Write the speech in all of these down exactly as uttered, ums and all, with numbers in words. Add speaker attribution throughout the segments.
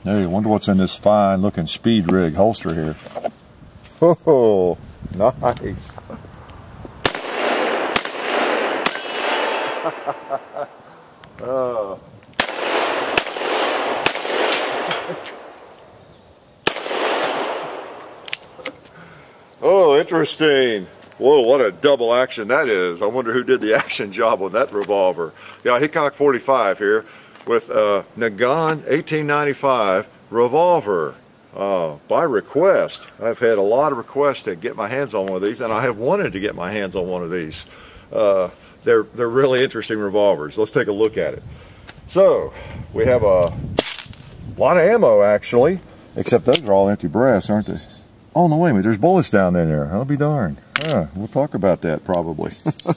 Speaker 1: Hey, I wonder what's in this fine looking Speed Rig holster here. Oh, nice. Oh. Oh, interesting. Whoa, what a double action that is. I wonder who did the action job on that revolver. Yeah, Hickok forty-five here with a Nagant eighteen ninety-five revolver. Uh, by request. I've had a lot of requests to get my hands on one of these, and I have wanted to get my hands on one of these. Uh, they're, they're really interesting revolvers. Let's take a look at it. So, we have a lot of ammo, actually, except those are all empty brass, aren't they? Oh, no, wait a minute, there's bullets down in there. I'll be darned. Yeah, we'll talk about that probably.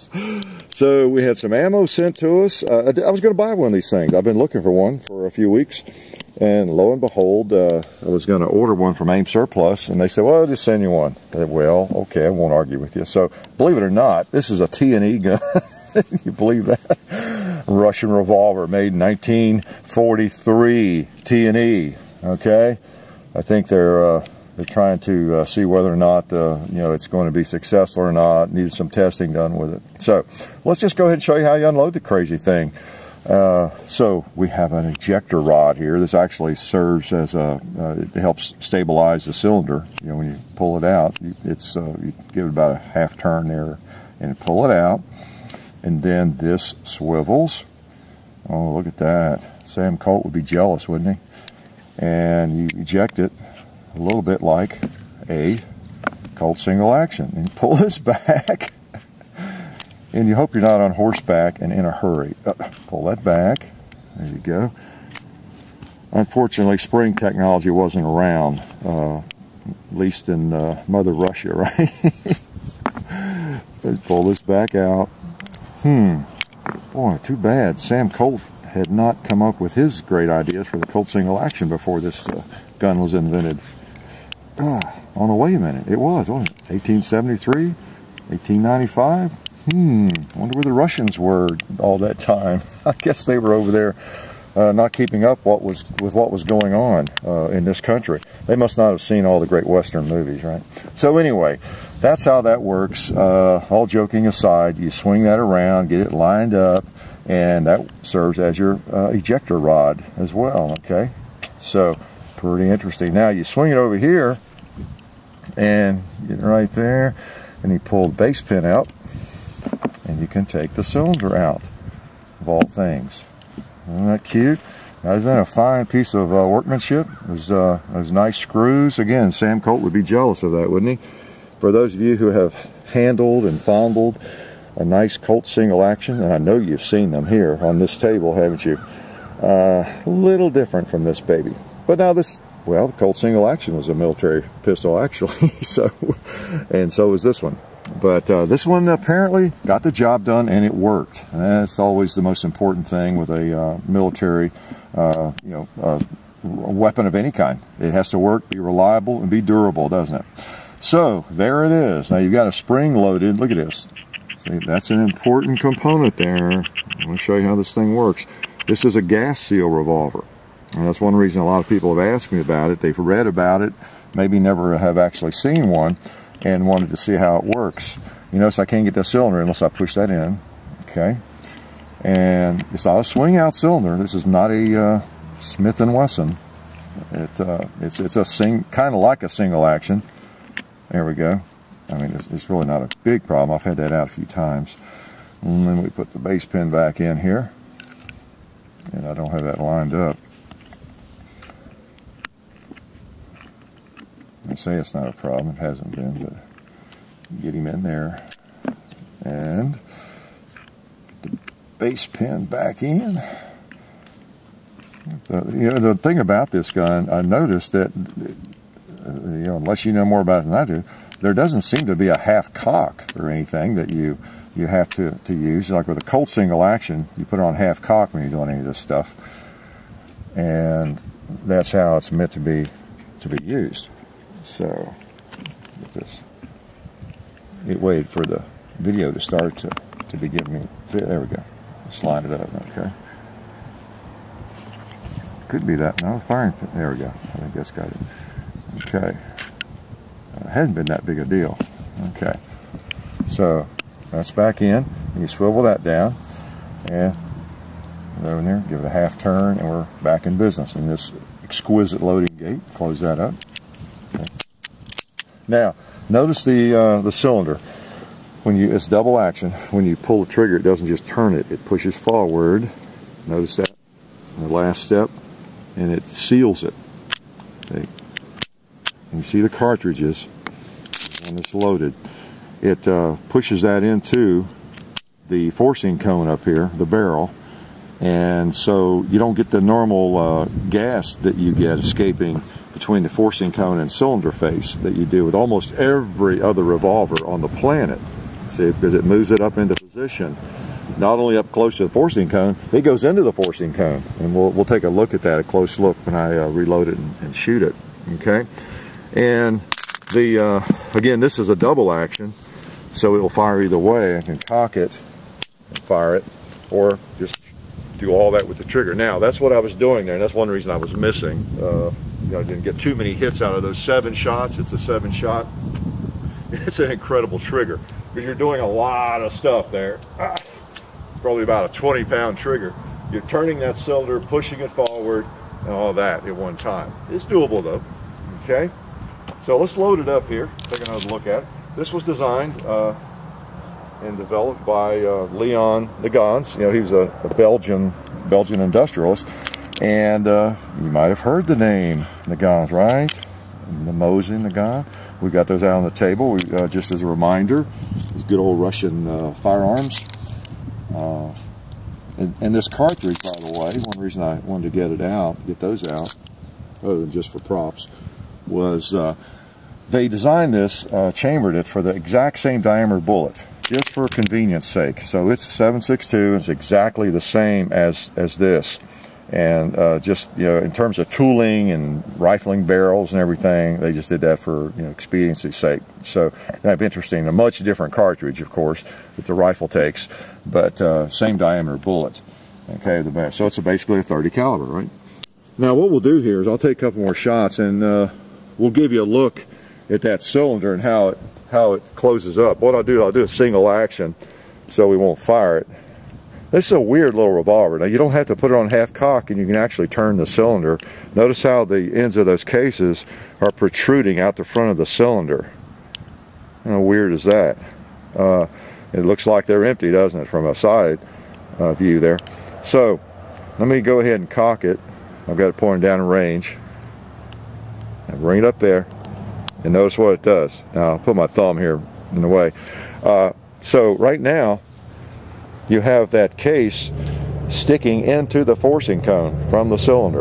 Speaker 1: So we had some ammo sent to us. Uh, I was going to buy one of these things. I've been looking for one for a few weeks. And lo and behold, uh, I was going to order one from AIM Surplus. And they said, well, I'll just send you one. I said, well, okay, I won't argue with you. So believe it or not, this is a T and E gun. You believe that? Russian revolver made in nineteen forty-three. T and E. Okay? I think they're... Uh, They're trying to uh, see whether or not uh, you know it's going to be successful or not. Needed some testing done with it. So let's just go ahead and show you how you unload the crazy thing. Uh, so we have an ejector rod here. This actually serves as a uh, it helps stabilize the cylinder. You know, when you pull it out, it's uh, you give it about a half turn there and pull it out, and then this swivels. Oh, look at that! Sam Colt would be jealous, wouldn't he? And you eject it. A little bit like a Colt single action. And you pull this back, and you hope you're not on horseback and in a hurry. Uh, pull that back. There you go. Unfortunately, spring technology wasn't around, uh, at least in uh, Mother Russia, right? Let's pull this back out. Hmm. Boy, too bad. Sam Colt had not come up with his great ideas for the Colt single action before this uh, gun was invented. Ah, oh no, wait a minute. It was, wasn't it? eighteen seventy-three? eighteen ninety-five? Hmm, I wonder where the Russians were all that time. I guess they were over there uh, not keeping up what was with what was going on uh, in this country. They must not have seen all the great Western movies, right? So anyway, that's how that works. Uh, all joking aside, you swing that around, get it lined up, and that serves as your uh, ejector rod as well, okay? So, pretty interesting. Now you swing it over here and get right there, and you pull the base pin out, and you can take the cylinder out, of all things. Isn't that cute? Now, isn't that a fine piece of uh, workmanship? Those, uh, those nice screws. Again, Sam Colt would be jealous of that, wouldn't he? For those of you who have handled and fondled a nice Colt single action, and I know you've seen them here on this table, haven't you? Uh, a little different from this baby. But now this, well, the Colt single action was a military pistol actually, so, and so was this one. But uh, this one apparently got the job done, and it worked. And that's always the most important thing with a uh, military, uh, you know, uh, weapon of any kind. It has to work, be reliable, and be durable, doesn't it? So there it is. Now you've got a spring loaded. Look at this. See, that's an important component there. I'm going to show you how this thing works. This is a gas seal revolver. And that's one reason a lot of people have asked me about it. They've read about it, maybe never have actually seen one, and wanted to see how it works. You notice I can't get that cylinder unless I push that in. Okay. And it's not a swing out cylinder. This is not a uh, Smith and Wesson. It, uh, it's, it's a sing, kind of like a single action. There we go. I mean, it's, it's really not a big problem. I've had that out a few times. And then we put the base pin back in here. And I don't have that lined up. I say it's not a problem. It hasn't been, but get him in there. And put the base pin back in. The, you know, the thing about this gun, I noticed that, uh, you know, unless you know more about it than I do, there doesn't seem to be a half cock or anything that you you have to, to use. Like with a Colt single action, you put it on half cock when you're doing any of this stuff. And that's how it's meant to be to be used. So, get this. It waited for the video to start to, to be giving me, there we go. Just line it up, okay. could be that. No, firing pin. There we go. I think that's got it. Okay. Uh, hasn't been that big a deal. Okay. So that's back in. You swivel that down and over there, give it a half turn, and we're back in business. And this exquisite loading gate, close that up. Okay. Now, notice the uh, the cylinder. When you, it's double action. When you pull the trigger, it doesn't just turn it; it pushes forward. Notice that the last step, and it seals it. Okay. And you see the cartridges when it's loaded. It uh, pushes that into the forcing cone up here, the barrel, and so you don't get the normal uh, gas that you get escaping between the forcing cone and cylinder face that you do with almost every other revolver on the planet. See, because it moves it up into position, not only up close to the forcing cone, it goes into the forcing cone, and we'll, we'll take a look at that, a close look when I uh, reload it and, and shoot it. Okay, and the uh, again, this is a double action, so it will fire either way. I can cock it and fire it, or just do all that with the trigger. Now, that's what I was doing there, and that's one reason I was missing. Uh, you know, I didn't get too many hits out of those seven shots. It's a seven shot. It's an incredible trigger because you're doing a lot of stuff there. Ah, it's probably about a twenty pound trigger. You're turning that cylinder, pushing it forward, and all that at one time. It's doable though. Okay, so let's load it up here. Take another look at it. This was designed uh, and developed by uh, Leon Nagans. You know, he was a, a Belgian Belgian industrialist, and uh, you might have heard the name Nagans, right? The Mosin Nagant. We got those out on the table. We, uh, just as a reminder, these good old Russian uh, firearms. Uh, and, and this cartridge, by the way, one reason I wanted to get it out, get those out, other than just for props, was uh, they designed this, uh, chambered it for the exact same diameter bullet, just for convenience sake. So it's seven six two, it's exactly the same as, as this. And uh, just, you know, in terms of tooling and rifling barrels and everything, they just did that for, you know, expediency's sake. So kind of interesting. A much different cartridge, of course, that the rifle takes, but uh, same diameter bullet. Okay, the best. So it's a basically a thirty caliber, right? Now what we'll do here is I'll take a couple more shots, and uh, we'll give you a look at that cylinder and how it how it closes up. What I'll do, I'll do a single action, so we won't fire it. This is a weird little revolver. Now, you don't have to put it on half cock, and you can actually turn the cylinder. Notice how the ends of those cases are protruding out the front of the cylinder. How weird is that? Uh, it looks like they're empty, doesn't it, from a side uh, view there. So let me go ahead and cock it. I've got it pointing down in range. And bring it up there, and notice what it does. Now, I'll put my thumb here in the way. Uh, so right now, you have that case sticking into the forcing cone from the cylinder,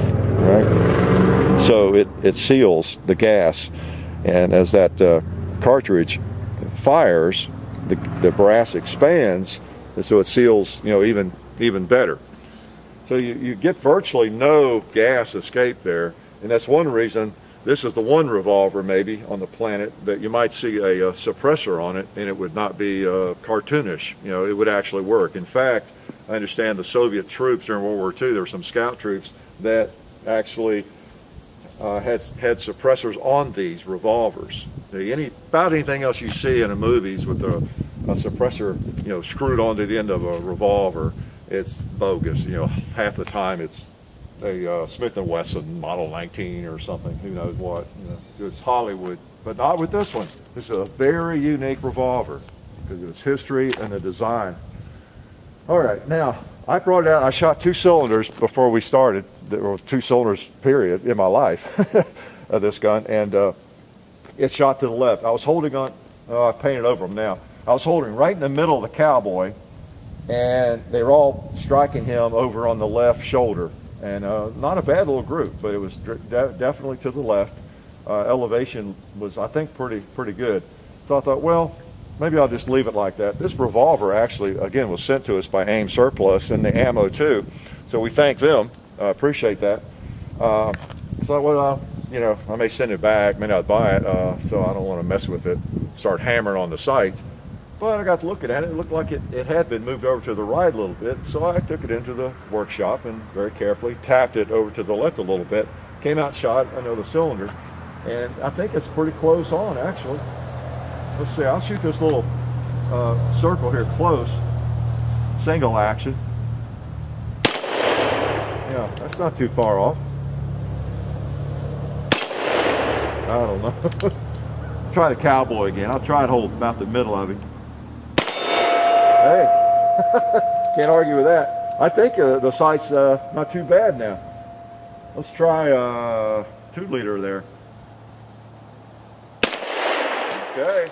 Speaker 1: right? So it, it seals the gas, and as that uh, cartridge fires, the, the brass expands, and so it seals, you know, even even better. So you, you get virtually no gas escape there, and that's one reason this is the one revolver maybe on the planet that you might see a, a suppressor on it, and it would not be uh, cartoonish. You know, it would actually work. In fact, I understand the Soviet troops during World War Two, there were some scout troops that actually uh, had had suppressors on these revolvers. Any about anything else you see in the movies with a, a suppressor, you know, screwed onto the end of a revolver, it's bogus. You know, half the time it's a uh, Smith and Wesson Model nineteen or something, who knows what. You know, it's Hollywood, but not with this one. This is a very unique revolver because of its history and the design. All right, now I brought it out. I shot two cylinders before we started. There were two cylinders, period, in my life of this gun, and uh, it shot to the left. I was holding on. Oh, I've painted over them now. I was holding right in the middle of the cowboy, and they were all striking him over on the left shoulder. And uh, not a bad little group, but it was de definitely to the left. Uh, elevation was, I think, pretty pretty good. So I thought, well, maybe I'll just leave it like that. This revolver actually, again, was sent to us by AIM Surplus, and the ammo too. So we thank them. Uh, appreciate that. Uh, so well, uh, you know, I may send it back, may not buy it. Uh, so I don't want to mess with it. Start hammering on the sights. But I got to looking at it. It looked like it, it had been moved over to the right a little bit. So I took it into the workshop and very carefully tapped it over to the left a little bit. Came out, shot another cylinder. And I think it's pretty close on, actually. Let's see, I'll shoot this little uh, circle here close. Single action. Yeah, that's not too far off. I don't know. Try the cowboy again. I'll try and hold about the middle of him. Hey, can't argue with that. I think uh, the sight's uh, not too bad now. Let's try a uh, two liter there. Okay.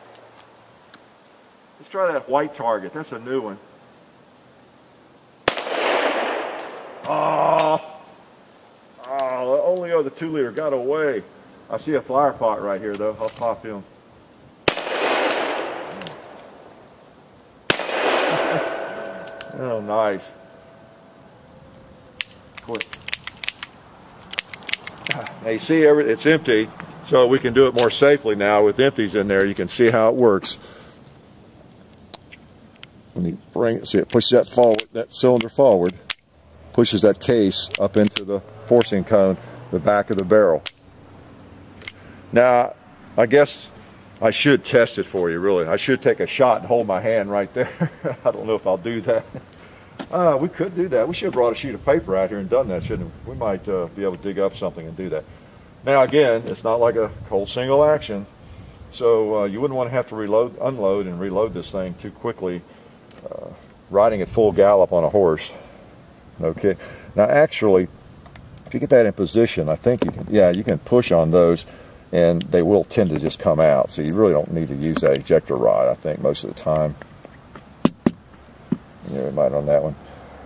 Speaker 1: Let's try that white target. That's a new one. Oh, oh, only oh, the two liter got away. I see a flower pot right here though. I'll pop him. Oh, nice. Quit. Now you see, every, it's empty, so we can do it more safely now with empties in there. You can see how it works. Let me bring it. See, it pushes that forward, that cylinder forward, pushes that case up into the forcing cone, the back of the barrel. Now, I guess I should test it for you, really. I should take a shot and hold my hand right there. I don't know if I'll do that. Uh, we could do that. We should have brought a sheet of paper out here and done that, shouldn't we? We might uh, be able to dig up something and do that. Now, again, it's not like a Colt single action, so uh, you wouldn't want to have to reload, unload and reload this thing too quickly, uh, riding at full gallop on a horse. Okay. Now, actually, if you get that in position, I think you can, yeah, you can push on those, and they will tend to just come out. So you really don't need to use that ejector rod, I think, most of the time. Yeah, we might on that one.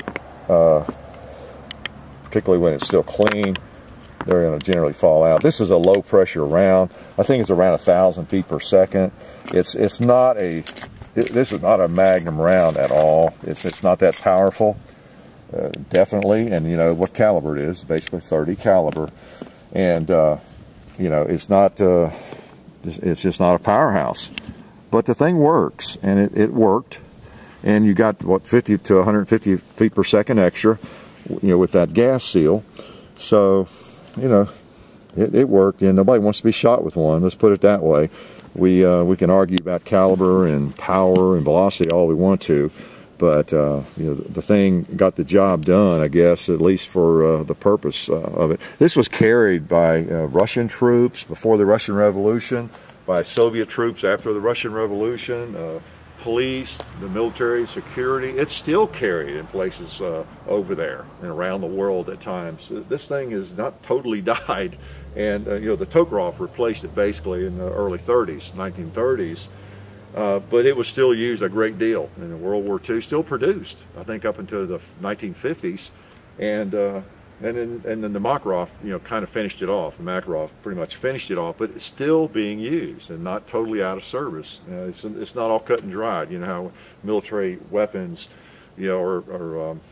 Speaker 1: Uh, particularly when it's still clean, they're going to generally fall out. This is a low pressure round. I think it's around a thousand feet per second. It's it's not a it, this is not a Magnum round at all. It's it's not that powerful, uh, definitely. And you know what caliber it is? Basically thirty caliber, and uh, you know it's not. Uh, it's just not a powerhouse. But the thing works, and it, it worked. And you got, what, fifty to one hundred fifty feet per second extra, you know, with that gas seal. So, you know, it, it worked, and nobody wants to be shot with one. Let's put it that way. We uh, we can argue about caliber and power and velocity all we want to, but uh, you know, the, the thing got the job done, I guess, at least for uh, the purpose uh, of it. This was carried by uh, Russian troops before the Russian Revolution, by Soviet troops after the Russian Revolution. Uh, police, the military, security. It's still carried in places uh, over there and around the world at times. This thing is not totally died, and uh, you know, the Tokarev replaced it basically in the early thirties, nineteen thirties, uh, but it was still used a great deal in World War Two, still produced, I think, up until the nineteen fifties, and uh, and then and then the Makarov, you know, kind of finished it off. The Makarov pretty much finished it off, but it's still being used and not totally out of service. You know, it's it's not all cut and dried. You know how military weapons, you know, are, are um,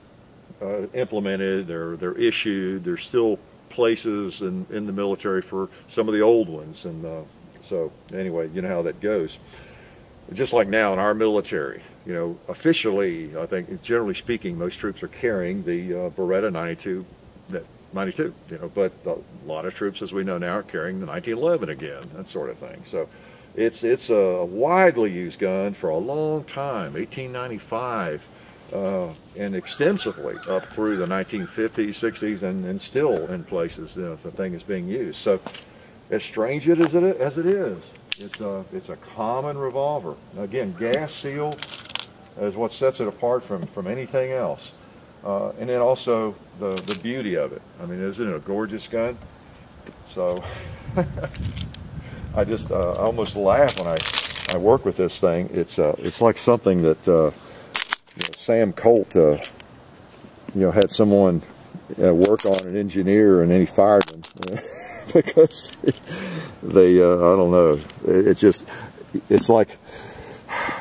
Speaker 1: uh, implemented, they're they're issued. There's still places in in the military for some of the old ones, and uh, so anyway, you know how that goes. Just like now in our military, you know, officially, I think, generally speaking, most troops are carrying the uh, Beretta ninety-two, ninety-two, you know, but a lot of troops, as we know now, are carrying the nineteen eleven again, that sort of thing. So it's it's a widely used gun for a long time, eighteen ninety-five, uh, and extensively up through the nineteen fifties, sixties, and, and still in places, you know, the thing is being used. So as strange as it, as it is, it's a, it's a common revolver. Now, again, gas seal is what sets it apart from, from anything else. Uh, and then also the, the beauty of it. I mean, isn't it a gorgeous gun? So I just uh, I almost laugh when I, I work with this thing. It's uh, it's like something that uh, you know, Sam Colt uh, you know, had someone uh, work on, an engineer, and then he fired them because they uh, I don't know. It's just it's like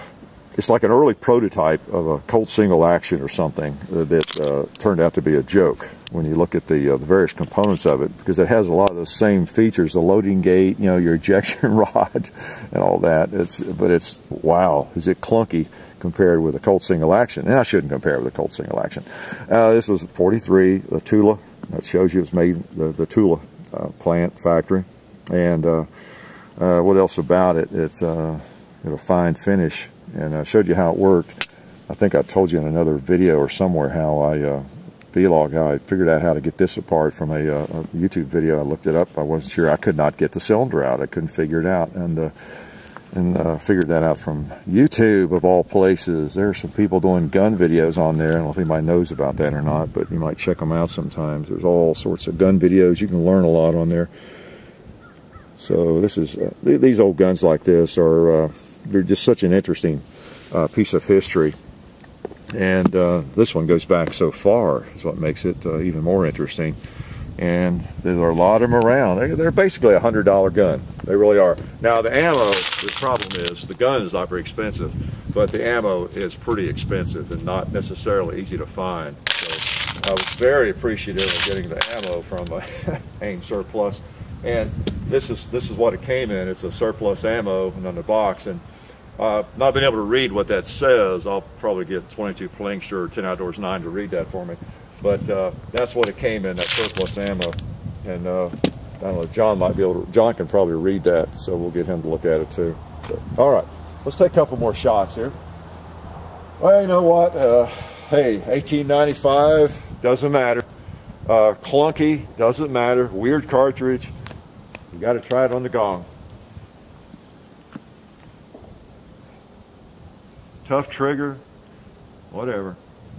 Speaker 1: it's like an early prototype of a Colt single action or something that uh, turned out to be a joke when you look at the, uh, the various components of it, because it has a lot of those same features, the loading gate, you know, your ejection rod and all that. It's, but it's, wow, is it clunky compared with a Colt single action. And I shouldn't compare with a Colt single action. Uh, this was forty-three, the Tula. That shows you it's made the, the Tula uh, plant factory. And uh, uh, what else about it? It's uh, got a fine finish. And I showed you how it worked. I think I told you in another video or somewhere how I uh, vlog how I figured out how to get this apart from a, uh, a YouTube video. I looked it up. I wasn't sure. I could not get the cylinder out. I couldn't figure it out, and uh, and uh, figured that out from YouTube of all places. There are some people doing gun videos on there. I don't know if anybody knows about that or not, but you might check them out sometimes. There's all sorts of gun videos. You can learn a lot on there. So this is uh, th these old guns like this are. Uh, They're just such an interesting uh, piece of history, and uh, this one goes back so far is what makes it uh, even more interesting. And there are a lot of them around. They're, they're basically a hundred dollar gun. They really are. Now the ammo, the problem is the gun is not very expensive, but the ammo is pretty expensive and not necessarily easy to find. So I was very appreciative of getting the ammo from uh, AIM Surplus. And this is this is what it came in. It's a surplus ammo and on the box. And uh, not being able to read what that says, I'll probably get twenty-two Plinkster or ten Outdoors nine to read that for me. But uh, that's what it came in, that surplus ammo. And uh, I don't know, John might be able to, John can probably read that, so we'll get him to look at it too. So, all right, let's take a couple more shots here. Well, you know what? Uh, hey, eighteen ninety-five, doesn't matter. Uh, clunky, doesn't matter. Weird cartridge. You got to try it on the gong. Tough trigger, whatever.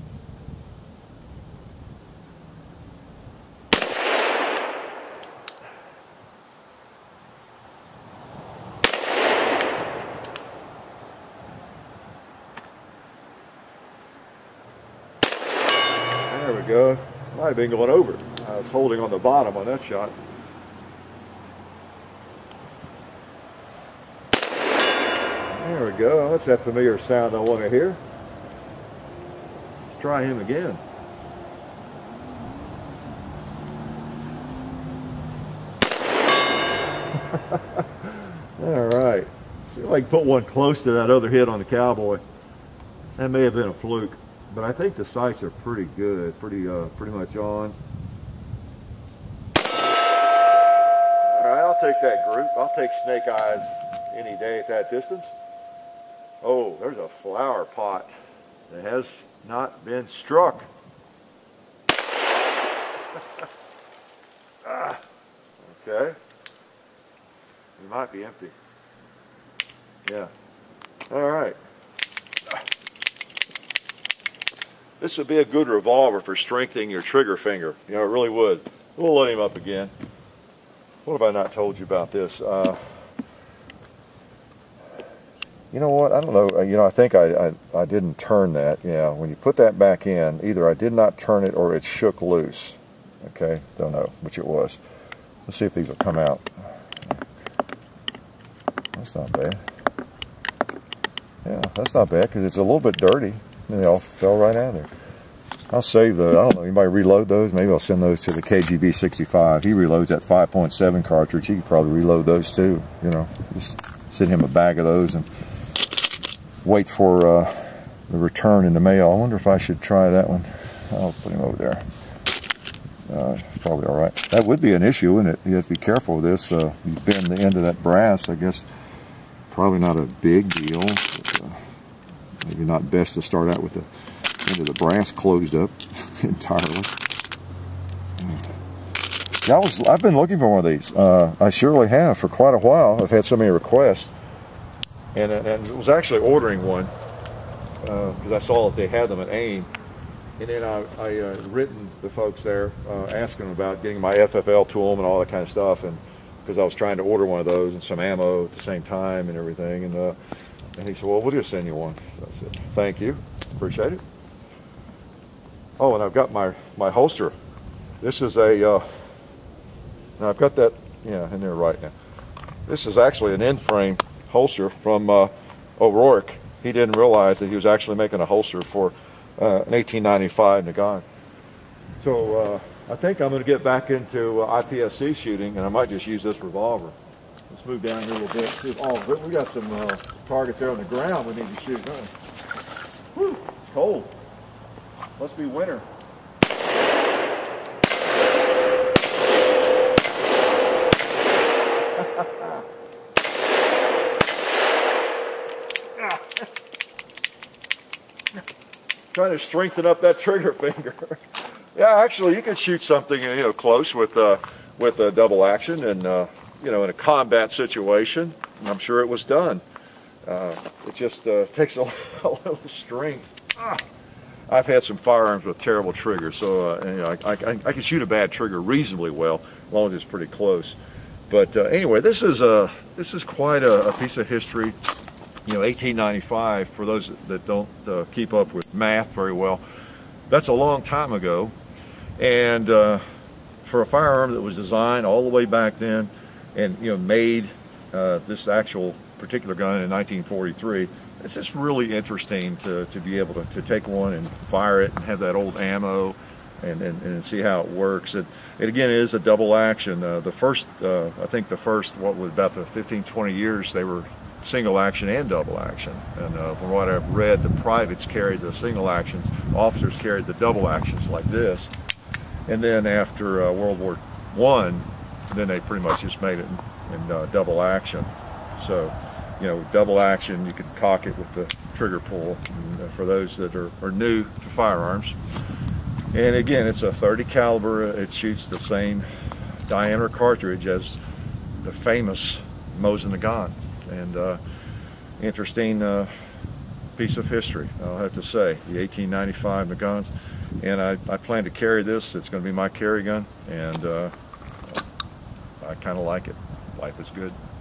Speaker 1: There we go. Might have been going over. I was holding on the bottom on that shot. There we go. That's that familiar sound I want to hear. Let's try him again. All right. See if I can put one close to that other hit on the Cowboy. That may have been a fluke, but I think the sights are pretty good, pretty, uh, pretty much on. All right, I'll take that group. I'll take Snake Eyes any day at that distance. Oh, there's a flower pot that has not been struck. ah, okay. It might be empty. Yeah. All right. This would be a good revolver for strengthening your trigger finger. You know, it really would. We'll load him up again. What have I not told you about this? Uh, You know what? I don't know. You know, I think I, I, I didn't turn that. Yeah, when you put that back in, either I did not turn it or it shook loose. Okay, don't know which it was. Let's see if these will come out. That's not bad. Yeah, that's not bad because it's a little bit dirty. They all fell right out of there. I'll save the, I don't know, anybody reload those? Maybe I'll send those to the K G B sixty-five. He reloads that five point seven cartridge. He could probably reload those too. You know, just send him a bag of those and wait for uh, the return in the mail. I wonder if I should try that one. I'll put him over there. Uh, probably all right. That would be an issue, wouldn't it? You have to be careful with this. Uh, you bend the end of that brass. I guess probably not a big deal. But, uh, maybe not best to start out with the end of the brass closed up entirely. Yeah, I was, I've been looking for one of these. Uh, I surely have for quite a while. I've had so many requests. And, and was actually ordering one because uh, I saw that they had them at AIM, and then I, I uh, written the folks there uh, asking them about getting my F F L to them and all that kind of stuff, and because I was trying to order one of those and some ammo at the same time and everything, and uh, and he said, well, we'll just send you one. So I said, thank you, appreciate it. Oh, and I've got my my holster. This is a uh, and I've got that yeah in there right now. This is actually an end frame holster from uh, O'Rourke, he didn't realize that he was actually making a holster for uh, an eighteen ninety-five Nagant. So uh, I think I'm going to get back into uh, I P S C shooting, and I might just use this revolver. Let's move down here a little bit. See, oh, we got some uh, targets there on the ground we need to shoot. Huh? Whew, it's cold. Must be winter. Trying to strengthen up that trigger finger. Yeah, actually, you can shoot something, you know, close with uh, with a double action, and uh, you know, in a combat situation. I'm sure it was done. Uh, it just uh, takes a, a little strength. Ah. I've had some firearms with terrible triggers, so uh, you know, I, I, I can shoot a bad trigger reasonably well, as long as it's pretty close. But uh, anyway, this is a this is quite a, a piece of history. You know, eighteen ninety-five, for those that don't uh, keep up with math very well, that's a long time ago. And uh, for a firearm that was designed all the way back then and, you know, made uh, this actual particular gun in nineteen forty-three, it's just really interesting to, to be able to, to take one and fire it and have that old ammo and, and, and see how it works. It, it again is a double action. Uh, the first, uh, I think the first, what was about the fifteen, twenty years, they were single action and double action, and uh, from what I've read, the privates carried the single actions, officers carried the double actions like this, and then after uh, World War One, then they pretty much just made it in, in uh, double action. So, you know, double action, you can cock it with the trigger pull, and, uh, for those that are, are new to firearms. And again, it's a thirty caliber. It shoots the same diameter cartridge as the famous Mosin Nagant. And uh, interesting uh, piece of history, I'll have to say, the eighteen ninety-five Nagants. And I, I plan to carry this. It's going to be my carry gun, and uh, I kind of like it. Life is good.